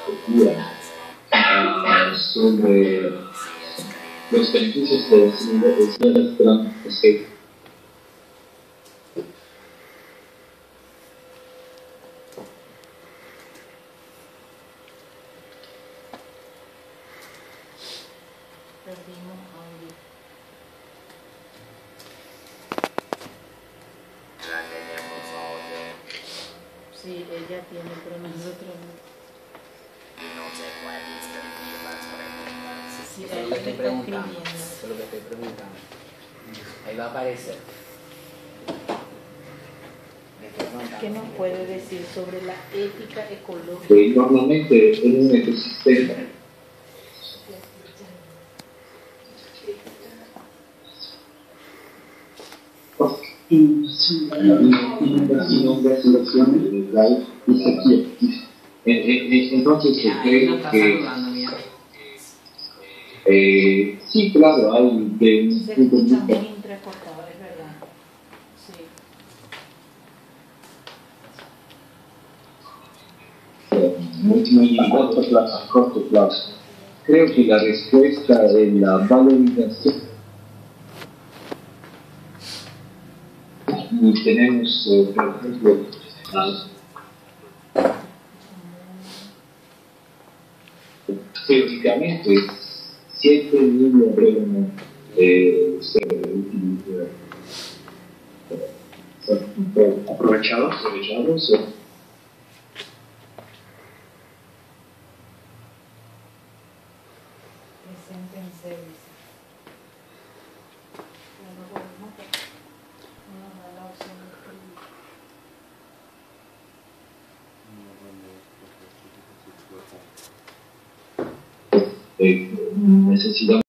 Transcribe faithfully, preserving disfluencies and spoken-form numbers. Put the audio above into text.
cultura, uh, sobre los beneficios de la electrónica. Perdimos audio. Ya tenemos audio Sí, ella tiene, pero nosotros no. y no se puede escribir las preguntas. Sí, Eso es ahí lo que me estoy está preguntando. escribiendo. Eso es lo que estoy preguntando. Ahí va a aparecer. Le estoy preguntando. ¿Qué nos puede decir sobre la ética ecológica? Que normalmente en un ecosistema inundación y sequía. Entonces se Mira, ahí cree nos está que saludando, mira. eh, sí, claro, hay de un Se punto escucha de muy entrecortado, es verdad. Sí. muy, muy a corto plazo, a corto plazo. Creo que la respuesta en la valorización y tenemos, eh, por ejemplo, ah, teóricamente siete mil deben eh, ser utilizados, eh, aprovechados, aprovechados eh, Presente en servicio. Bueno, podemos nos da la opción de escribir. eh, necesitamos